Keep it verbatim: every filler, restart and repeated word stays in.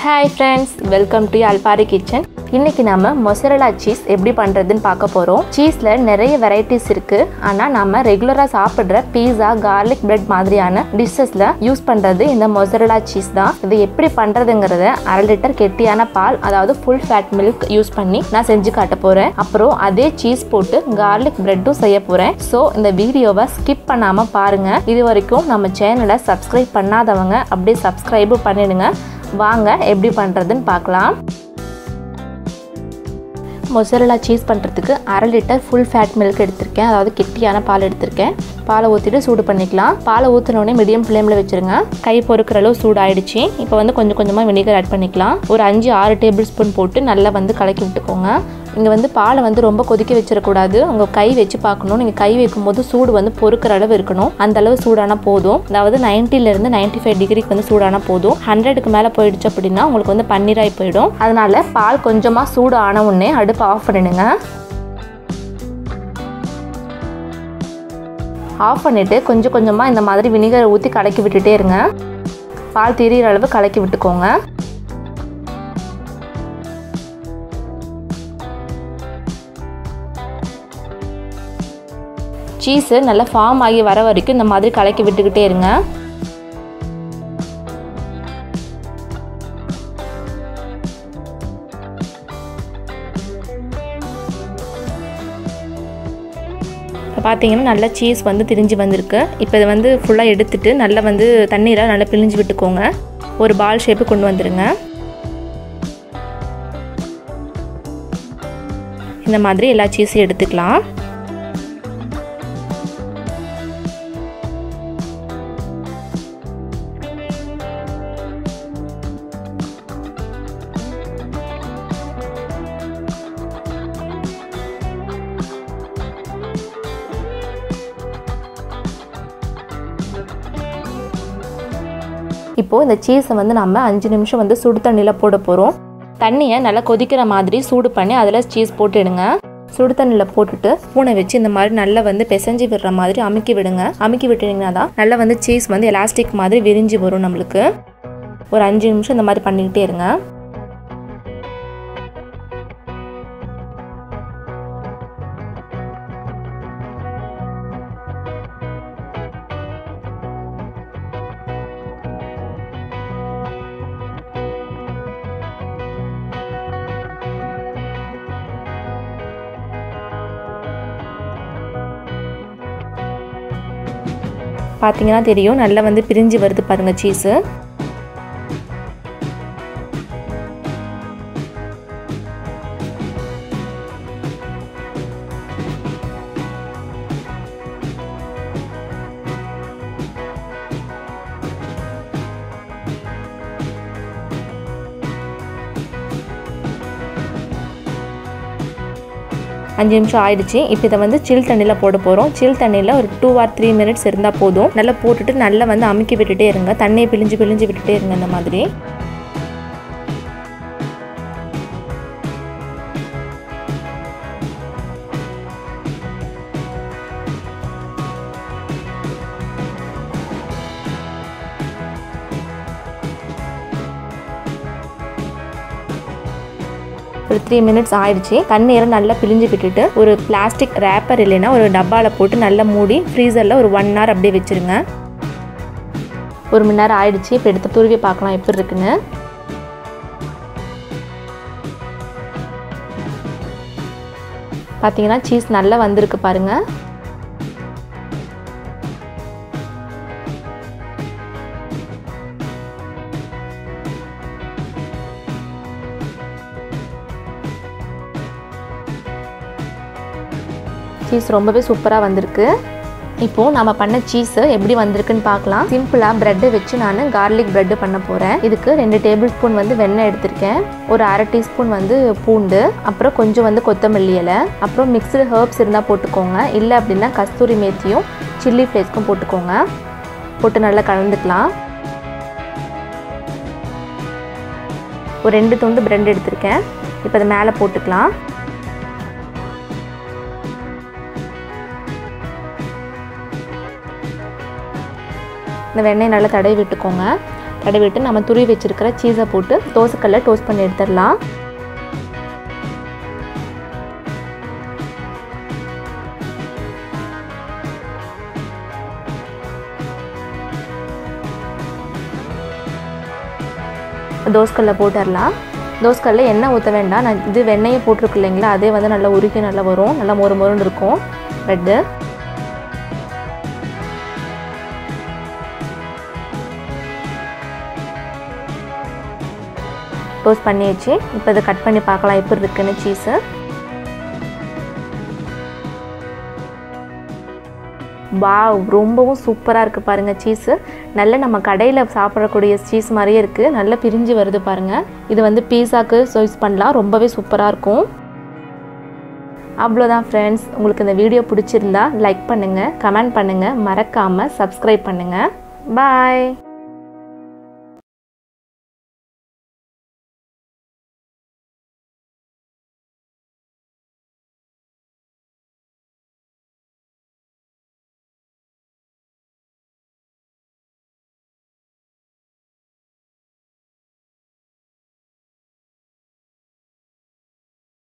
Hi friends, welcome to Alpari Kitchen. இன்னைக்கு நாம mozzarella cheese எப்படி பண்றதுன்னு பார்க்க போறோம். சீஸ்ல நிறைய வெரைட்டிஸ் இருக்கு. ஆனா நாம ரெகுலரா சாப்பிடுற பீஸா, garlic bread மாதிரியான டிஷ்ஷஸ்ல யூஸ் பண்றது இந்த mozzarella cheese தான். இது எப்படி பண்றதுங்கறத அரை லிட்டர் கெட்டியான பால், அதாவது full fat milk யூஸ் பண்ணி நான் செஞ்சு காட்ட போறேன். அப்புறம் அதே சீஸ் போட்டு garlic breadடும் செய்ய போறேன். சோ இந்த வீடியோவை ஸ்கிப் பண்ணாம பாருங்க. இதுவரைக்கும் நம்ம சேனலை subscribe பண்ணாதவங்க அப்படியே subscribe பண்ணிடுங்க. வாங்க எப்படி பண்றதுன்னு பார்க்கலாம். mozzarella cheese பண்றதுக்கு அரை லிட்டர் full fat milk எடுத்துர்க்கேன். அதாவது கெட்டியான பால் எடுத்துர்க்கேன். பாலை ஊத்திட்டு சூடு பண்ணிக்கலாம். பாலை ஊத்துன உடனே மீடியம் ஃப்ளேம்ல வெச்சிருங்க. கை பொறுக்குற அளவு சூடு ஆயிடுச்சு. இப்போ வந்து கொஞ்சம் கொஞ்சமா வினிகர் ஆட் பண்ணிக்கலாம். ஒரு அஞ்சு ஆறு டேபிள் ஸ்பூன் போட்டு நல்லா வந்து கலக்கி விட்டுக்கோங்க. இங்க வந்து பாலை வந்து ரொம்ப கொதிக்க வெச்சிர கூடாது. உங்க கை வெச்சு பார்க்கணும். நீங்க கை வைக்கும்போது சூடு வந்து பொறுக்குற அளவு இருக்கணும். அந்த அளவு சூடானா போதும். அதாவது தொண்ணூறு ல இருந்து தொண்ணூத்தி ஐந்து டிகிரிக்கு வந்து சூடானா போதும். நூறுக்கு மேல போயிடுச்சு அப்படினா உங்களுக்கு வந்து பன்னீராய் போய்டும். அதனால பால் கொஞ்சமா சூடு ஆன உடனே அடுப்பு ஆஃப் பண்ணிடுங்க. ஆஃப் பண்ணிட்டு கொஞ்சம் கொஞ்சமா இந்த மாதிரி வினிகர் ஊத்தி கலக்கி விட்டுட்டே இருங்க. பால் திரியிற அளவு கலக்கி விட்டுக்கோங்க. சீஸ் நல்லா ஃபார்ம் ஆகி வர வரைக்கும் இந்த மாதிரி கலக்கி விட்டுக்கிட்டே இருங்க. பார்த்தீங்கன்னா நல்லா சீஸ் வந்து திரிஞ்சு வந்திருக்கு. இப்போ இதை வந்து ஃபுல்லாக எடுத்துட்டு நல்லா வந்து தண்ணீரை நல்லா பிழிஞ்சு விட்டுக்கோங்க. ஒரு பால் ஷேப்பு கொண்டு வந்துடுங்க. இந்த மாதிரி எல்லா சீஸையும் எடுத்துக்கலாம். இப்போ இந்த சீஸை வந்து நம்ம அஞ்சு நிமிஷம் வந்து சுடு தண்ணியில் போட போகிறோம். தண்ணியை நல்லா கொதிக்கிற மாதிரி சூடு பண்ணி அதில் சீஸ் போட்டுடுங்க. சுடு தண்ணியில் போட்டுட்டு ஸ்பூனை வச்சு இந்த மாதிரி நல்லா வந்து பிசைஞ்சு விடுற மாதிரி அமுக்கி விடுங்க. அமுக்கி விட்டுட்டிங்கன்னா தான் நல்லா வந்து சீஸ் வந்து எலாஸ்டிக் மாதிரி விரிஞ்சு வரும் நம்மளுக்கு. ஒரு அஞ்சு நிமிஷம் இந்த மாதிரி பண்ணிக்கிட்டே இருங்க. பார்த்தீங்கன்னா தெரியும் நல்லா வந்து பிரிஞ்சு வருது பாருங்க சீஸ். அஞ்சு நிமிஷம் ஆயிடுச்சு. இப்போ இதை வந்து சில் தண்ணியில் போட போகிறோம். சில் தண்ணியில் ஒரு டூ ஆர் த்ரீ மினிட்ஸ் இருந்தால் போதும். நல்லா போட்டுட்டு நல்லா வந்து அமுக்கி விட்டுட்டே இருங்க. தண்ணியை பிழிஞ்சு பிழிஞ்சு விட்டுட்டே இருங்க. இந்த மாதிரி ஒரு த்ரீ மினிட்ஸ் ஆயிடுச்சு. தண்ணீரை நல்லா பிழிஞ்சு விட்டுட்டு ஒரு பிளாஸ்டிக் ரேப்பர் இல்லைன்னா ஒரு டப்பாவில் போட்டு நல்லா மூடி ஃப்ரீசரில் ஒரு ஒன் ஹவர் அப்படியே வச்சுருங்க. ஒரு மணி நேரம் ஆயிடுச்சு. இப்போ எடுத்து துருவி பார்க்கலாம் எப்படி இருக்குன்னு. பார்த்தீங்கன்னா சீஸ் நல்லா வந்திருக்கு பாருங்கள். சீஸ் ரொம்பவே சூப்பராக வந்திருக்கு. இப்போது நம்ம பண்ண சீஸு எப்படி வந்திருக்குன்னு பார்க்கலாம். சிம்பிளாக ப்ரெட்டை வச்சு நான் கார்லிக் ப்ரெட்டு பண்ண போகிறேன். இதுக்கு ரெண்டு டேபிள் ஸ்பூன் வந்து வெண்ணெய் எடுத்திருக்கேன். ஒரு அரை டீஸ்பூன் வந்து பூண்டு, அப்புறம் கொஞ்சம் வந்து கொத்தமல்லி இலை, அப்புறம் மிக்ஸ்டு ஹர்ப்ஸ் இருந்தால் போட்டுக்கோங்க. இல்லை அப்படின்னா கஸ்தூரி மேத்தியும் சில்லி ஃப்ளேக்ஸும் போட்டுக்கோங்க. போட்டு நல்லா கலந்துக்கலாம். ஒரு ரெண்டு துண்டு ப்ரெட் எடுத்திருக்கேன். இப்போ அதை மேலே போட்டுக்கலாம். இந்த வெண்ணெய் நல்லா தடவி விட்டுக்கோங்க. தடவிட்டு நம்ம துருவி வச்சுருக்கிற சீஸை போட்டு தோசைக்கல்ல டோஸ்ட் பண்ணி எடுத்துடலாம். தோசைக்கல்ல போட்டுடலாம். தோசைக்கல்ல எண்ணெய் ஊற்ற வேண்டாம். நான் இது வெண்ணெயை போட்டிருக்கு இல்லைங்களா, அதே வந்து நல்லா உருக்கி நல்லா வரும், நல்லா மொறு மொறுன்னு இருக்கும் ப்ரெட்டு. டோஸ்ட் பண்ணியாச்சு. இப்போ இதை கட் பண்ணி பார்க்கலாம் எப்படி இருக்குன்னு சீஸு. வாவ், ரொம்பவும் சூப்பராக இருக்குது பாருங்கள் சீஸு. நல்ல நம்ம கடையில் சாப்பிடக்கூடிய சீஸ் மாதிரியே இருக்குது, நல்லா பிரிஞ்சு வருது பாருங்கள். இது வந்து பீஸாக்கு யூஸ் பண்ணலாம், ரொம்பவே சூப்பராக இருக்கும். அவ்வளோதான் ஃப்ரெண்ட்ஸ். உங்களுக்கு இந்த வீடியோ பிடிச்சிருந்தா லைக் பண்ணுங்கள், கமெண்ட் பண்ணுங்கள், மறக்காமல் சப்ஸ்கிரைப் பண்ணுங்கள். பாய்.